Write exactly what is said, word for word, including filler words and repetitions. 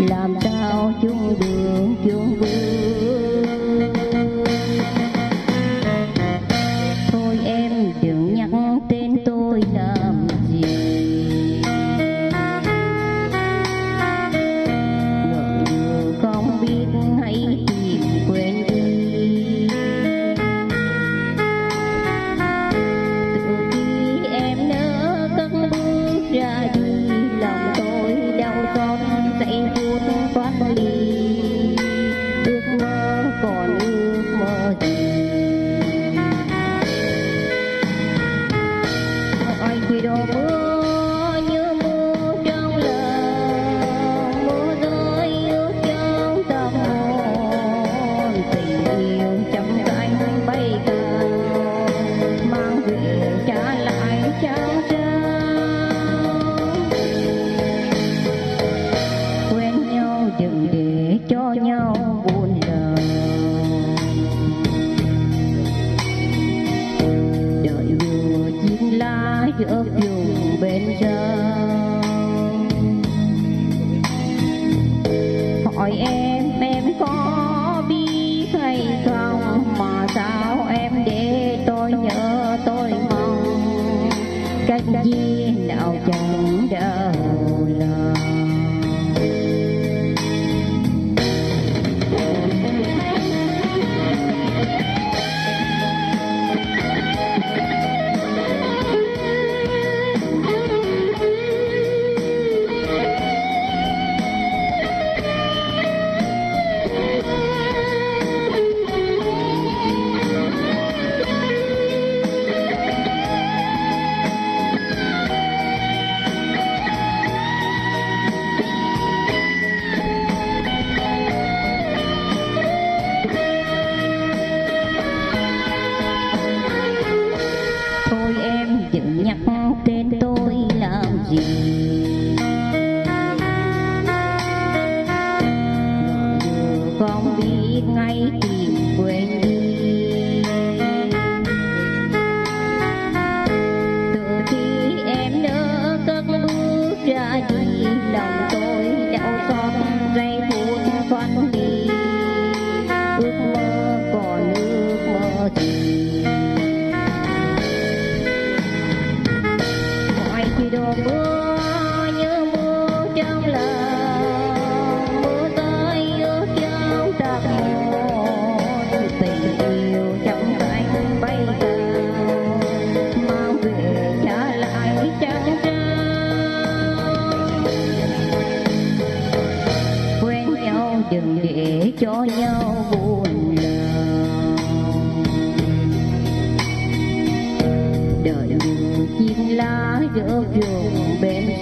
làm sao chung đường chung bước. Thôi em đừng nhắc tên tôi làm gì, ngỡ như không biết hãy tìm quên đi. Từ khi em nỡ cất bước ra đi, lòng tôi đau xót giây phút thoát ly. Ước mơ còn ước mơ gì, hỏi khi đổ mưa như mưa trong lòng, mưa rơi ướt trong tâm hồn. Tình yêu trong cánh bay cao, mang về trả lại trao trao. Quen nhau đừng để cho nhau buồn lòng, đợi mùa chim lá rớt rụng bên sông. Hỏi em em có biết hay không, mà sao em để tôi nhớ tôi mong. Cách gì nào chẳng đau lòng. Thôi em đừng nhắc tên tôi làm gì, ngỡ như không biết ngay tìm quên đi. Từ khi em nỡ cất bước ra đi, lòng tôi đau xót giây phút thoát ly. Ước mơ còn ước mơ gì, hỏi khi đổ mưa như mưa trong lòng, mưa tới ướt trong tâm hồn. Tình yêu trong cánh bay cao, mang về trả lại trao trao. Quen nhau đừng để cho nhau buồn lòng, đợi mùa chim lá rớt rụng bên